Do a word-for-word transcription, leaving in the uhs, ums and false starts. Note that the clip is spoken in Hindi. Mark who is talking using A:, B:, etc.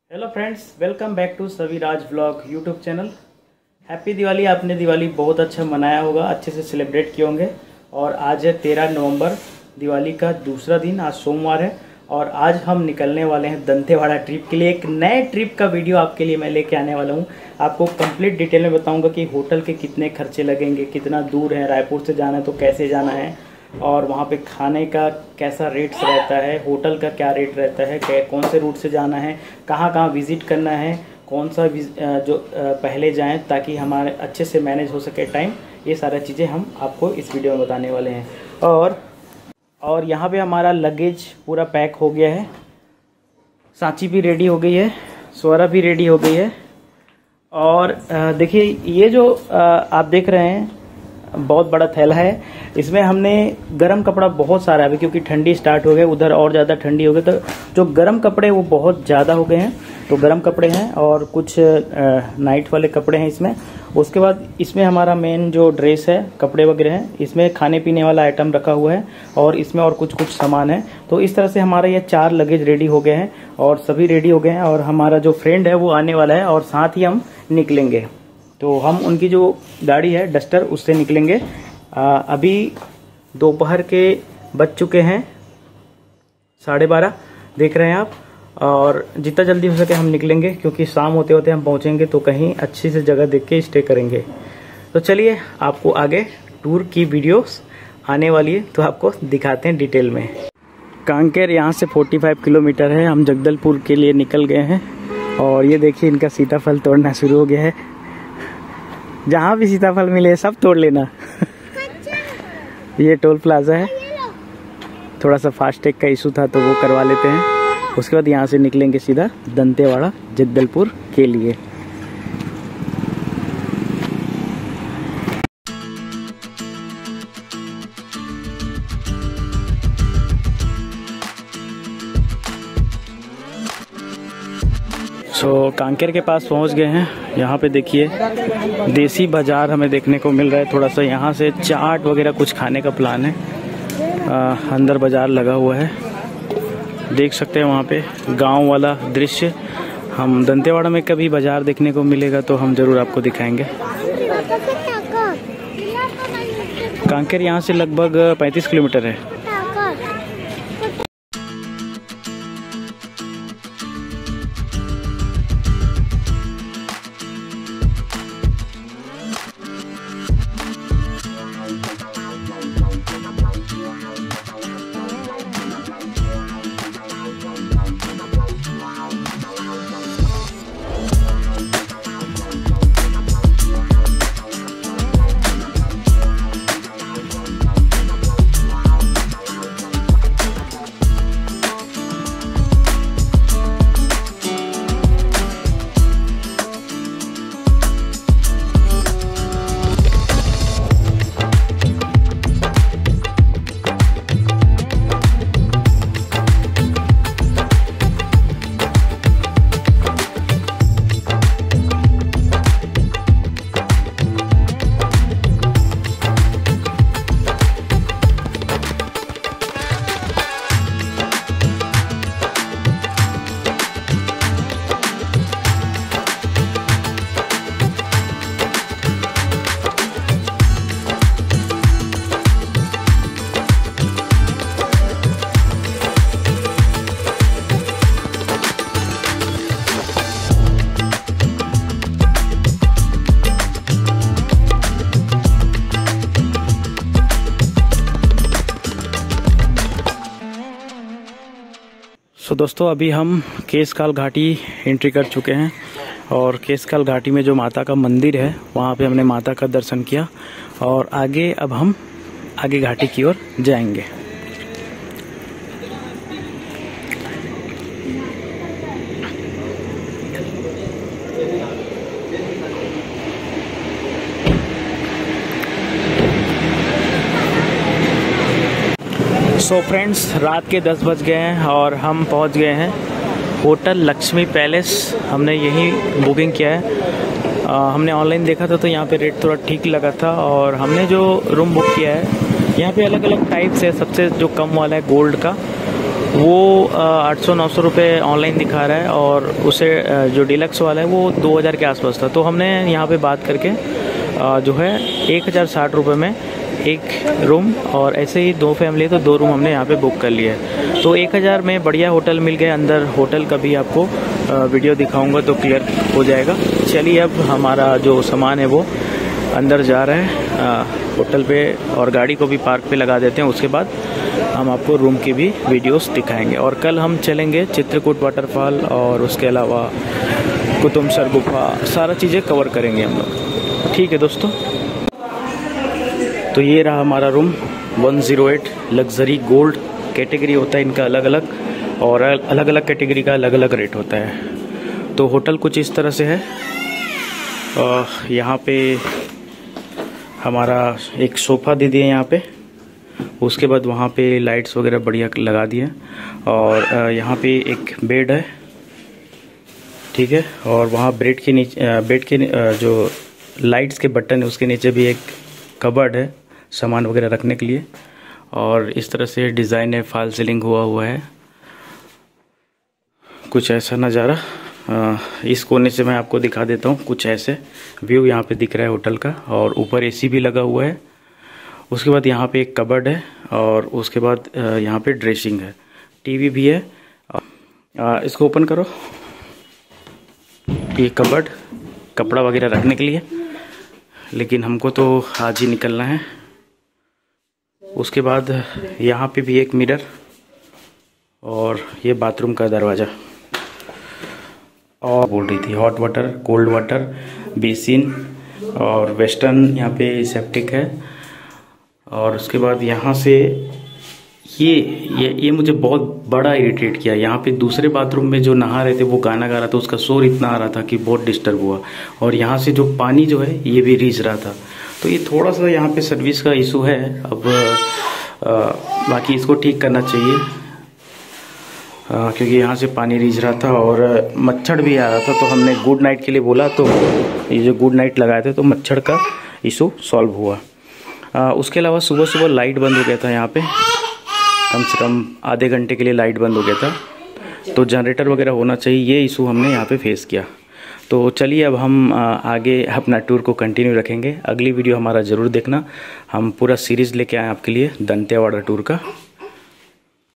A: Hello friends, welcome back to Saviraj vlog YouTube channel. Happy Diwali. आपने दिवाली बहुत अच्छा मनाया होगा, अच्छे से सेलिब्रेट किए होंगे। और आज है तेरह नवंबर, दिवाली का दूसरा दिन, आज सोमवार है। और आज हम निकलने वाले हैं दंतेवाड़ा ट्रिप के लिए। एक नए ट्रिप का वीडियो आपके लिए मैं लेके आने वाला हूँ। आपको कंप्लीट डिटेल में बताऊँगा कि होटल के कितने खर्चे लगेंगे, कितना दूर है, रायपुर से जाना है तो कैसे जाना है, और वहाँ पे खाने का कैसा रेट्स रहता है, होटल का क्या रेट रहता है, कौन से रूट से जाना है, कहाँ कहाँ विज़िट करना है, कौन सा जो पहले जाएं ताकि हमारे अच्छे से मैनेज हो सके टाइम। ये सारी चीज़ें हम आपको इस वीडियो में बताने वाले हैं। और और यहाँ पे हमारा लगेज पूरा पैक हो गया है। सांची भी रेडी हो गई है, स्वरा भी रेडी हो गई है। और देखिए, ये जो आप देख रहे हैं बहुत बड़ा थैला है। इसमें हमने गरम कपड़ा बहुत सारा है, क्योंकि ठंडी स्टार्ट हो गई, उधर और ज़्यादा ठंडी हो गई, तो जो गरम कपड़े वो बहुत ज़्यादा हो गए हैं, तो गरम कपड़े हैं और कुछ नाइट वाले कपड़े हैं इसमें। उसके बाद इसमें हमारा मेन जो ड्रेस है, कपड़े वगैरह हैं, इसमें खाने पीने वाला आइटम रखा हुआ है, और इसमें और कुछ कुछ सामान है। तो इस तरह से हमारा ये चार लगेज रेडी हो गए हैं और सभी रेडी हो गए हैं। और हमारा जो फ्रेंड है वो आने वाला है और साथ ही हम निकलेंगे। तो हम उनकी जो गाड़ी है डस्टर, उससे निकलेंगे। आ, अभी दोपहर के बज चुके हैं साढ़े बारह, देख रहे हैं आप। और जितना जल्दी हो सके हम निकलेंगे, क्योंकि शाम होते होते हम पहुंचेंगे तो कहीं अच्छी सी जगह देख के स्टे करेंगे। तो चलिए, आपको आगे टूर की वीडियोस आने वाली है तो आपको दिखाते हैं डिटेल में। कांकेर यहाँ से पैंतालीस किलोमीटर है। हम जगदलपुर के लिए निकल गए हैं। और ये देखिए, इनका सीताफल तोड़ना शुरू हो गया है। जहाँ भी सीताफल मिले सब तोड़ लेना। ये टोल प्लाजा है, थोड़ा सा फास्टैग का इशू था तो वो करवा लेते हैं। उसके बाद यहाँ से निकलेंगे सीधा दंतेवाड़ा जगदलपुर के लिए। सो so, कांकेर के पास पहुंच गए हैं। यहाँ पे देखिए देसी बाजार हमें देखने को मिल रहा है। थोड़ा सा यहाँ से चाट वगैरह कुछ खाने का प्लान है। आ, अंदर बाजार लगा हुआ है, देख सकते हैं वहाँ पे गांव वाला दृश्य। हम दंतेवाड़ा में कभी बाजार देखने को मिलेगा तो हम ज़रूर आपको दिखाएंगे। कांकेर यहाँ से लगभग पैंतीस किलोमीटर है। सो so, दोस्तों, अभी हम केशकाल घाटी एंट्री कर चुके हैं। और केशकाल घाटी में जो माता का मंदिर है वहाँ पे हमने माता का दर्शन किया। और आगे अब हम आगे घाटी की ओर जाएंगे। सो so फ्रेंड्स, रात के दस बज गए हैं और हम पहुंच गए हैं होटल लक्ष्मी पैलेस। हमने यही बुकिंग किया है। आ, हमने ऑनलाइन देखा था तो यहाँ पे रेट थोड़ा ठीक लगा था। और हमने जो रूम बुक किया है यहाँ पे अलग अलग टाइप्स है। सबसे जो कम वाला है गोल्ड का, वो आठ सौ नौ सौ रुपये ऑनलाइन दिखा रहा है और उसे जो डिलक्स वाला है वो दो हज़ार के आसपास था। तो हमने यहाँ पे बात करके जो है एक हज़ार साठ रुपये में एक रूम, और ऐसे ही दो फैमिली तो दो रूम हमने यहाँ पे बुक कर लिए। तो एक हज़ार में बढ़िया होटल मिल गया। अंदर होटल का भी आपको वीडियो दिखाऊंगा तो क्लियर हो जाएगा। चलिए अब हमारा जो सामान है वो अंदर जा रहा है होटल पे, और गाड़ी को भी पार्क पे लगा देते हैं। उसके बाद हम आपको रूम की भी वीडियोस दिखाएंगे। और कल हम चलेंगे चित्रकूट वाटरफॉल और उसके अलावा कुतुबसर गुफा, सारा चीज़ें कवर करेंगे हम लोग। ठीक है दोस्तों, तो ये रहा हमारा रूम एक सौ आठ लग्जरी गोल्ड। कैटेगरी होता है इनका अलग अलग, और अलग अलग कैटेगरी का अलग अलग रेट होता है। तो होटल कुछ इस तरह से है। यहाँ पे हमारा एक सोफ़ा दे दिए यहाँ पे, उसके बाद वहाँ पे लाइट्स वगैरह बढ़िया लगा दिए, और यहाँ पे एक बेड है, ठीक है। और वहाँ बेड के नीचे बेड के जो लाइट्स के बटन है उसके नीचे भी एक कबर्ड है सामान वगैरह रखने के लिए। और इस तरह से डिज़ाइन है, फॉल सीलिंग हुआ हुआ है, कुछ ऐसा नज़ारा। इस कोने से मैं आपको दिखा देता हूँ, कुछ ऐसे व्यू यहाँ पे दिख रहा है होटल का। और ऊपर एसी भी लगा हुआ है। उसके बाद यहाँ पे एक कबर्ड है, और उसके बाद यहाँ पे ड्रेसिंग है, टीवी भी है। इसको ओपन करो, ये कबर्ड कपड़ा वगैरह रखने के लिए, लेकिन हमको तो आज ही निकलना है। उसके बाद यहाँ पे भी एक मिरर, और ये बाथरूम का दरवाज़ा। और बोल रही थी hot water, cold water, basin और वेस्टर्न यहाँ पे सेप्टिक है। और उसके बाद यहाँ से ये ये ये मुझे बहुत बड़ा इरिटेट किया। यहाँ पे दूसरे बाथरूम में जो नहा रहे थे वो गाना गा रहा था, उसका शोर इतना आ रहा था कि बहुत डिस्टर्ब हुआ। और यहाँ से जो पानी जो है ये भी रीझ रहा था। तो ये थोड़ा सा यहाँ पे सर्विस का इशू है। अब आ, बाकी इसको ठीक करना चाहिए, आ, क्योंकि यहाँ से पानी रीझ रहा था और मच्छर भी आ रहा था। तो हमने गुड नाइट के लिए बोला, तो ये जो गुड नाइट लगाए थे तो मच्छर का इशू सॉल्व हुआ। आ, उसके अलावा सुबह सुबह लाइट बंद हो गया था यहाँ पे, कम से कम आधे घंटे के लिए लाइट बंद हो गया था। तो जनरेटर वगैरह होना चाहिए, ये इशू हमने यहाँ पे फेस किया। तो चलिए अब हम आगे अपना टूर को कंटिन्यू रखेंगे। अगली वीडियो हमारा ज़रूर देखना, हम पूरा सीरीज़ लेके आए आपके लिए दंतेवाड़ा टूर का।